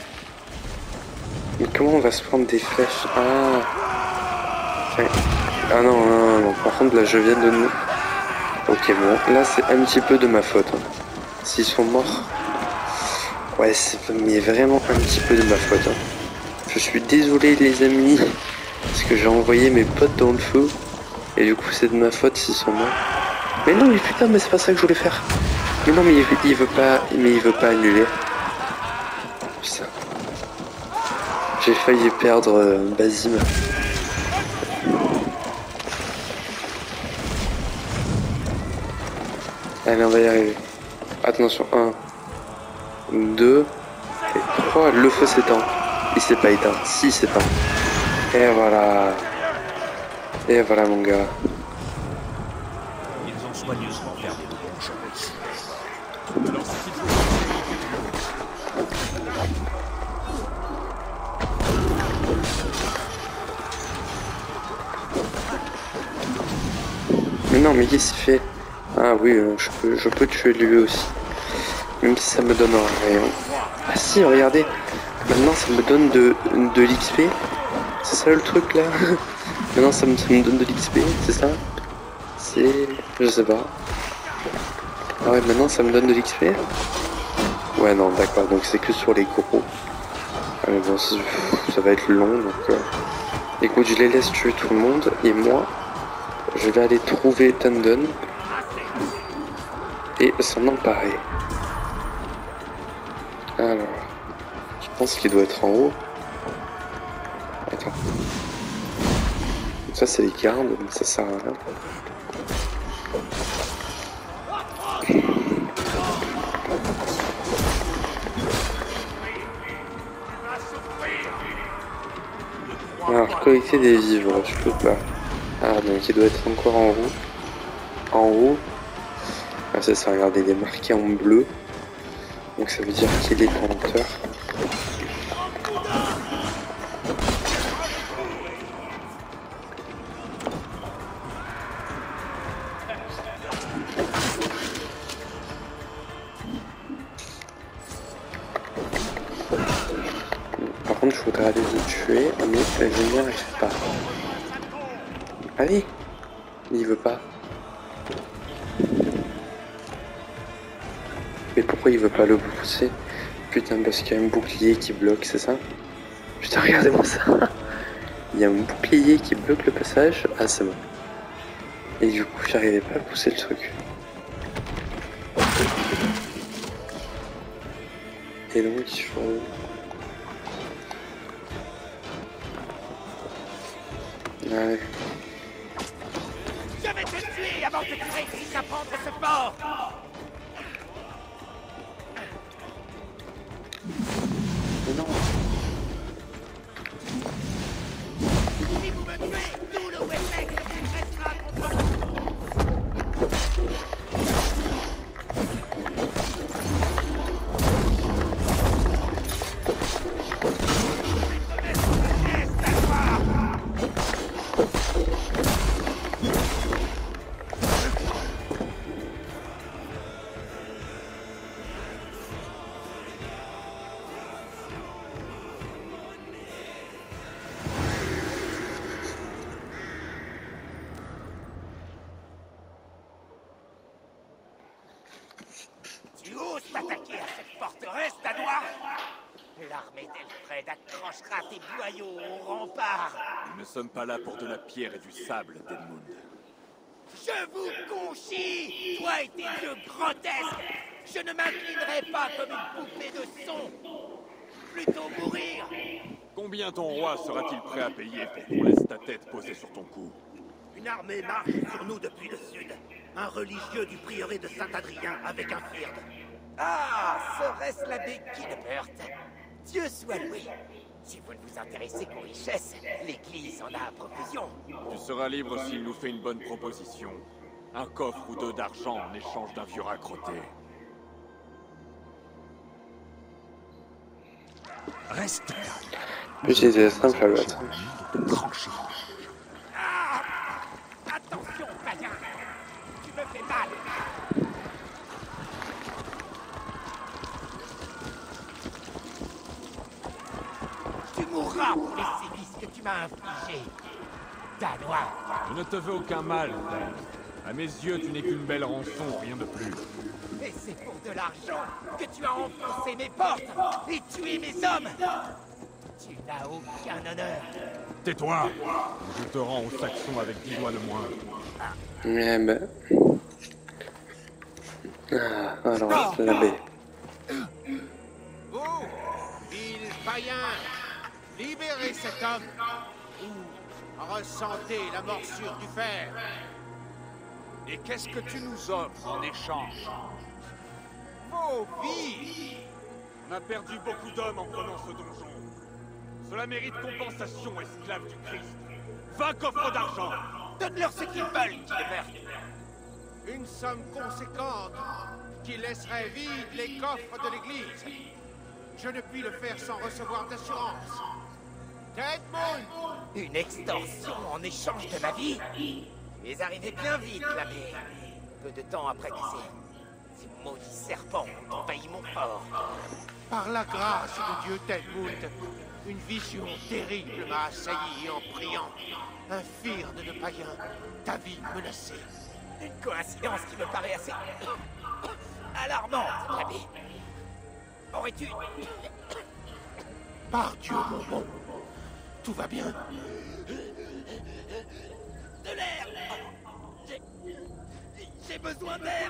Mais comment on va se prendre des flèches? Ah. Enfin... Ah non, non, non, non. Par contre, là, je viens de nous... Ok, bon, là c'est un petit peu de ma faute. Hein. S'ils sont morts, ouais, c'est mais vraiment un petit peu de ma faute. Hein. Je suis désolé les amis, parce que j'ai envoyé mes potes dans le feu, et du coup c'est de ma faute s'ils sont morts. Mais non, mais putain, mais c'est pas ça que je voulais faire. Mais non, mais il, il veut pas, mais il veut pas annuler. Putain, j'ai failli perdre euh, Basim. Allez, on va y arriver. Attention, un, deux, et trois. Le feu s'éteint. Il s'est pas éteint. Si, il s'éteint. Et voilà. Et voilà, mon gars. Ils ont soigneusement fermé de bons choses. Mais non, mais qu'est-ce qu'il fait? Ah oui, euh, je, peux, je peux tuer lui aussi. Même si ça me donne rien. Ah si, regardez. Maintenant, ça me donne de, de l'X P. C'est ça le truc là. Maintenant, ça me, ça me donne de l'X P, c'est ça? C'est... Je sais pas. Ah ouais, maintenant, ça me donne de l'X P? Ouais, non, d'accord. Donc, c'est que sur les gros. Ah mais bon, ça va être long, donc... Euh... Écoute, je les laisse tuer tout le monde. Et moi, je vais aller trouver Tandon. Et s'en emparer. Alors, je pense qu'il doit être en haut. Attends. Ça c'est les gardes, mais ça sert à rien. Alors, collecter des vivres, je peux pas. Ah, donc il doit être encore en haut. En haut. Ah, ça, ça, regardez, il est marqué en bleu. Donc ça veut dire qu'il est en hauteur. contre, je voudrais aller le tuer, mais je n'y arrive pas. Allez! Il veut pas. Mais pourquoi il veut pas le pousser? Putain, parce qu'il y a un bouclier qui bloque, c'est ça? Putain, regardez-moi ça! Il y a un bouclier qui bloque le passage. Ah, c'est bon. Et du coup, j'arrivais pas à pousser le truc. Et donc, il faut... Allez. Je vais te tuer avant que tu réussisses à prendre ce fort. Mais non. Si vous me tuez, tout le Wessex restera contre vous. Tu oses t'attaquer à cette forteresse, Danois? L'armée d'Elfred accrochera tes boyaux au rempart. Nous ne sommes pas là pour de la pierre et du sable, Deadmund. Je vous conchis, toi et tes dieux grotesques. Je ne m'inclinerai pas comme une poupée de son. Plutôt mourir. Combien ton roi sera-t-il prêt à payer pour qu'on laisse ta tête posée sur ton cou? Une armée marche sur nous depuis le sud. Un religieux du prieuré de Saint-Adrien avec un firde. Ah, serait-ce l'abbé Kidbert? Dieu soit loué. Si vous ne vous intéressez qu'aux richesses, l'église en a à profusion. Tu seras libre s'il nous fait une bonne proposition. Un coffre ou deux d'argent en échange d'un vieux raccroté. Reste calme. Utiliser simple à l'autre. Tranché. Ah! Attention, païen! Tu me fais mal! Tu mourras pour les sévices que tu m'as infligés, Danois! Je ne te veux aucun mal, Dane. À mes yeux, tu n'es qu'une belle rançon, rien de plus. Et c'est pour de l'argent que tu as enfoncé mes portes et tué mes hommes! Tu n'as aucun honneur! Tais-toi! Je te rends aux Saxons avec dix doigts de moins. Eh ben... Ah, alors, l'abbé. Vous, vil païen, libérez cet homme ou ressentez la morsure du fer. Et qu'est-ce que tu nous offres en échange? Vos vies! On a perdu beaucoup d'hommes en prenant ce donjon. Cela mérite compensation, esclave du Christ. vingt coffres d'argent! Donne-leur ce qu'ils veulent, Gilbert. Une somme conséquente qui laisserait vides les coffres de l'église. Je ne puis le faire sans recevoir d'assurance. Deadmund! Une extorsion en échange de ma vie? Tu es arrivé bien vite, l'abbé. Peu de temps après que ces, ces maudits serpents ont envahi mon fort. Par la grâce de Dieu, Deadmund, une vision terrible m'a assailli en priant. Un firde de païen, ta vie menacée. Une coïncidence qui me paraît assez alarmante, l'abbé. Aurais-tu... Par Dieu, mon bon, tout va bien. De l'air! J'ai... J'ai besoin d'air!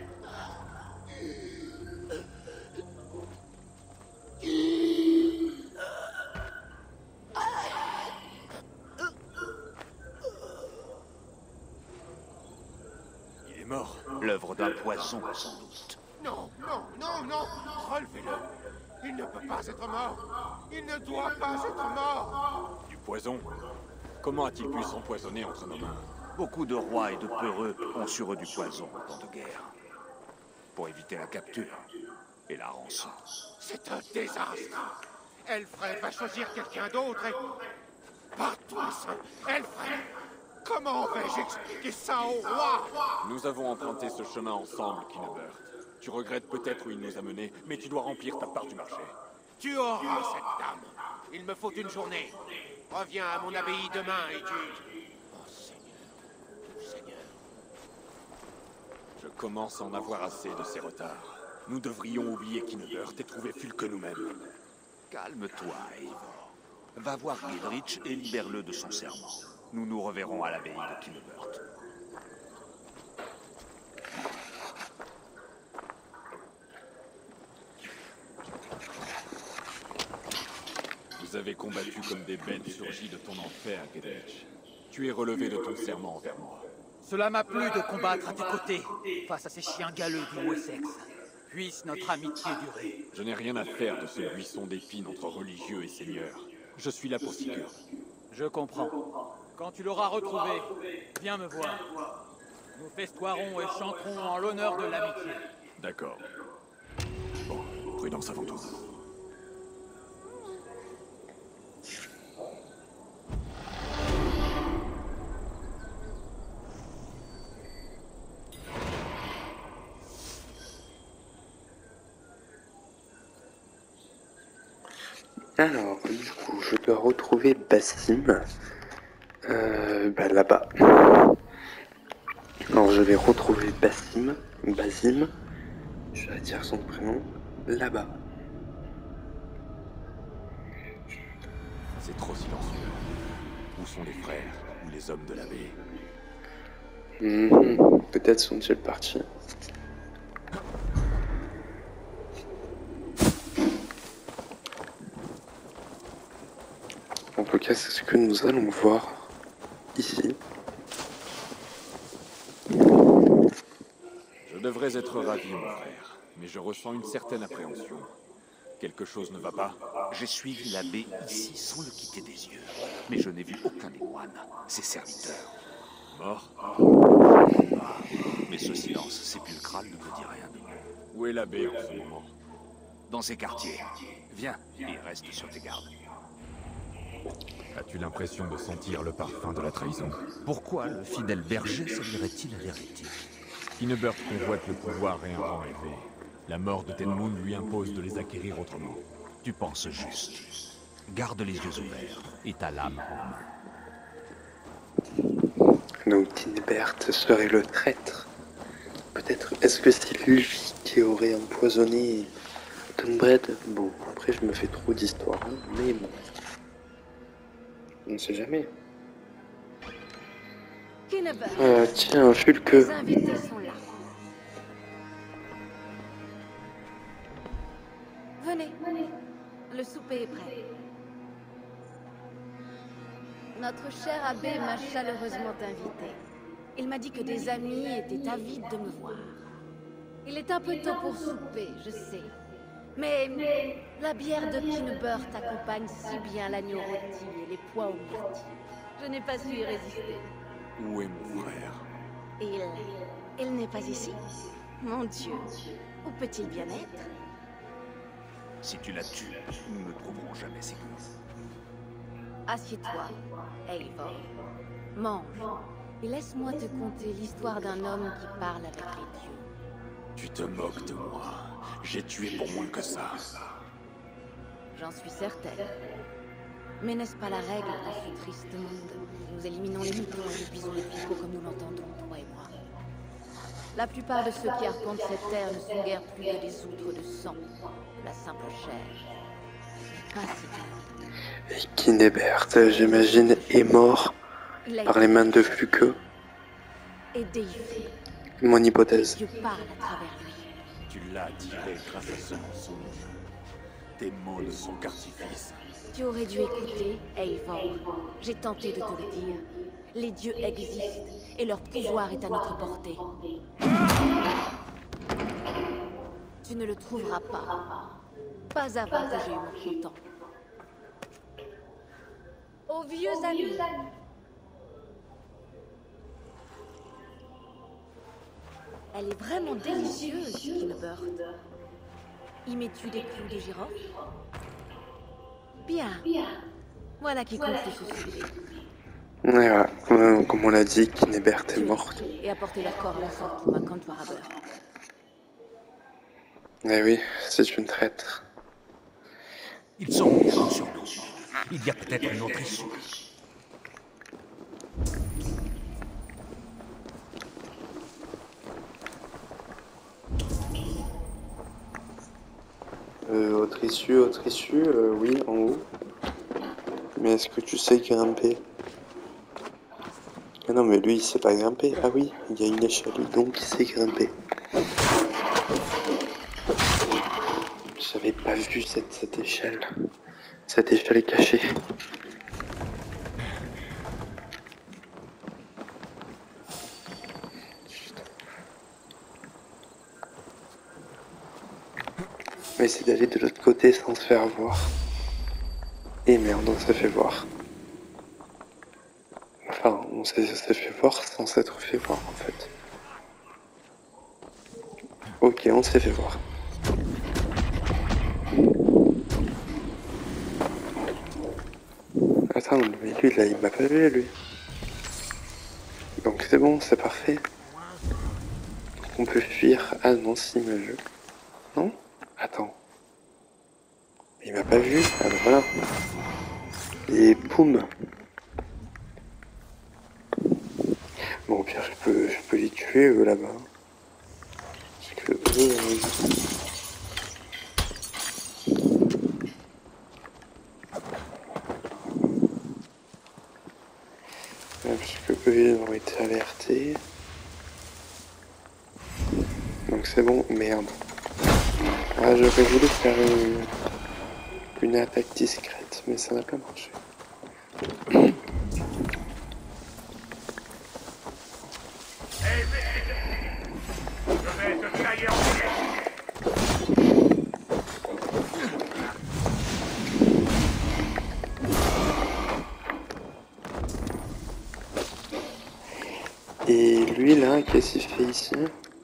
Il est mort. L'œuvre d'un poison, sans doute. Non, non, non, non, relevez-le. Il ne peut pas être mort. Il ne doit pas être mort. Du poison? Comment a-t-il pu s'empoisonner entre nos mains? Beaucoup de rois et de peureux ont sur eux du poison en temps de guerre. Pour éviter la capture et la rançon. C'est un désastre. Elfred va choisir quelqu'un d'autre et... Par tous les saints, Elfred, comment vais-je expliquer ça au roi? Nous avons emprunté ce chemin ensemble, Kinnebert. Tu regrettes peut-être où il nous a menés, mais tu dois remplir ta part du marché. Tu auras cette dame. Il me faut une journée. Reviens à mon abbaye demain et tu... Oh Seigneur, Seigneur. Je commence à en avoir assez de ces retards. Nous devrions oublier Kinebert et trouver Fulke nous-mêmes. Calme-toi, Eivor. Va voir Godrich et libère-le de son serment. Nous nous reverrons à l'abbaye de Kinebert. Vous avez combattu comme des bêtes surgies de ton enfer, Godrich. Tu es relevé de ton serment envers moi. Cela m'a plu de combattre à tes côtés, face à ces chiens galeux du Wessex. Puisse notre amitié durer. Je n'ai rien à faire de ce buisson d'épines entre religieux et seigneurs. Je suis là pour Sigurd. Je comprends. Quand tu l'auras retrouvé, viens me voir. Nous festoirons et chanterons en l'honneur de l'amitié. D'accord. Bon, prudence avant tout. Alors, du coup, je dois retrouver Basim, euh, bah, là-bas. Alors, je vais retrouver Basim, Basim, je vais dire son prénom, là-bas. C'est trop silencieux. Où sont les frères ou les hommes de l'abbé? Mmh, peut-être sont-ils partis. En tout cas, c'est ce que nous allons voir ici. Je devrais être ravi, mon frère, mais je ressens une certaine appréhension. Quelque chose ne va pas? J'ai suivi l'abbé ici sans le quitter des yeux, mais je n'ai vu aucun des moines, ses serviteurs. Mort? Ah, mais ce silence sépulcral ne me dit rien de bon. Où est l'abbé en ce moment? Dans ces quartiers. Viens et reste sur tes gardes. As-tu l'impression de sentir le parfum de la trahison? Pourquoi le fidèle berger s'allierait-il à l'hérétique? Kinebert convoite le pouvoir et un rang élevé. La mort de Tenmund lui impose de les acquérir autrement. Tu penses juste. Garde les yeux ouverts et ta lame en main. Donc Kinebert serait le traître. Peut-être, est-ce que c'est lui qui aurait empoisonné Tunbred? Bon, après je me fais trop d'histoires, hein, mais bon. On ne sait jamais. Kinebert, Euh, tiens, Fulke. les invités sont là. Venez, le souper est prêt. Notre cher abbé m'a chaleureusement invité. Il m'a dit que des amis étaient avides de me voir. Il est un peu tôt pour souper, je sais. Mais la bière de Kinebert accompagne si bien l'agneau rôti et les pois aux myrtilles. Je n'ai pas su y résister. Où est mon frère? Il... il n'est pas ici. Mon Dieu, où peut-il bien être? Si tu la tues, nous ne trouverons jamais Sigurd. Assieds-toi, Eivor. Mange, et laisse-moi te conter l'histoire d'un homme qui parle avec les dieux. Tu te moques de moi. J'ai tué pour moins que ça. J'en suis certaine. Mais n'est-ce pas la règle dans ce triste monde? Nous éliminons les moutons et dépisons les picots comme nous l'entendons, toi et moi. La plupart de ceux qui arpentent cette terre ne sont guère plus que des outres de sang, de la simple chair. Ainsi que... Et Kinebert, j'imagine, est mort par les mains de Fulke. Et déifié. Mon hypothèse. Dieu parle à travers lui. Tu l'as attiré grâce à ce mensonge. Tes mots ne sont qu'artifice. Tu aurais dû écouter, Eivor. J'ai tenté de te le dire. Les dieux existent, et leur pouvoir est à notre portée. Tu ne le trouveras pas. Pas avant que j'ai eu mon temps. Aux vieux amis. Elle est vraiment délicieuse, Kinebert. Y mets-tu des clous de girofle? Bien. Voilà qui conclut ce sujet. Ouais, voilà. Euh, comme on l'a dit, Kinebert est morte. Et apporter leur corps à la sorte pour ma Cantoirabeur. Eh oui, c'est une traître. Ils sont bientôt sur nous. Il y a peut-être une autre issue. Euh, autre issue, autre issue, euh, oui, en haut. Mais est-ce que tu sais grimper? Ah non, mais lui, il sait pas grimper. Ah oui, il y a une échelle, donc il sait grimper. J'avais pas vu cette, cette échelle. Cette échelle est cachée. Mais c'est d'aller de l'autre côté sans se faire voir. Et merde, on s'est fait voir. Enfin, on s'est fait voir sans s'être fait voir en fait. Ok, on s'est fait voir. Attends, mais lui là, il m'a pas vu lui. Donc c'est bon, c'est parfait. On peut fuir. Ah non, si, il m'a vu. Non? Attends. Il m'a pas vu. Ah ben voilà. Et boum. Bon, au pire, je peux, je peux les tuer eux là-bas. Parce que eux. Euh... Ouais, parce que eux ils ont été alertés. Donc c'est bon, merde. Ah, j'aurais voulu faire une, une attaque discrète, mais ça n'a pas marché. Et lui là, qu'est-ce qu'il fait ici?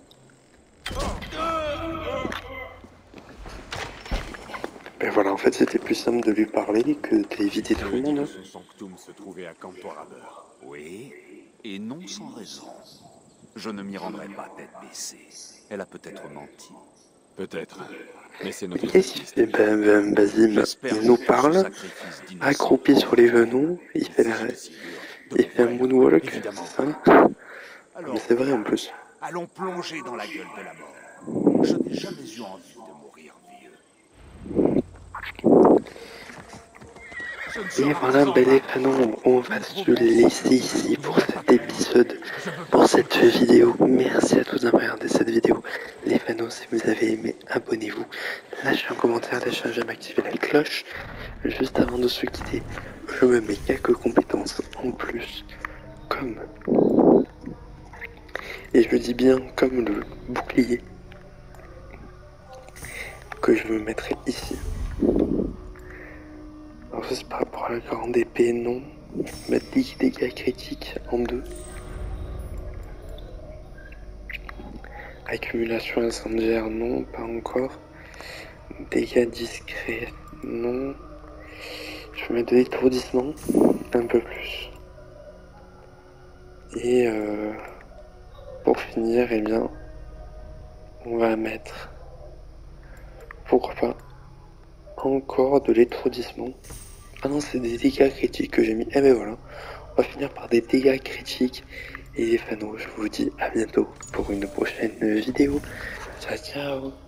Ben voilà, en fait c'était plus simple de lui parler que d'éviter tout le monde. Son sanctum se trouvait à Campo Raber. Oui, et non sans raison. Je ne m'y rendrai pas tête baissée. Elle a peut-être menti. Peut-être. Mais c'est notre... Qu'est-ce qu'il fait? Ben, ben, Basim, il nous parle, accroupi sur les genoux, il fait, la... il fait un moonwalk, c'est ça? Mais c'est vrai en plus. Allons plonger dans la gueule de la mort. Je n'ai jamais eu envie de mourir vieux. Et voilà, bel et canon, on va se laisser ici pour cet épisode, pour cette vidéo. Merci à tous d'avoir regardé cette vidéo. Les fanos, si vous avez aimé, abonnez-vous. Lâchez un commentaire, lâchez un j'aime, activez la cloche. Juste avant de se quitter, je me mets quelques compétences en plus, comme... Et je dis bien comme le bouclier, que je me mettrai ici. Alors ça c'est par rapport à la grande épée, non. Je vais mettre des dégâts critiques en deux. Accumulation incendiaire, non, pas encore. Dégâts discrets, non. Je vais mettre de l'étourdissement, un peu plus. Et euh, pour finir, eh bien, on va mettre, pourquoi pas, encore de l'étourdissement. Ah non, c'est des dégâts critiques que j'ai mis. Eh ben voilà, on va finir par des dégâts critiques. Et les fanos, je vous dis à bientôt pour une prochaine vidéo. Ciao, ciao.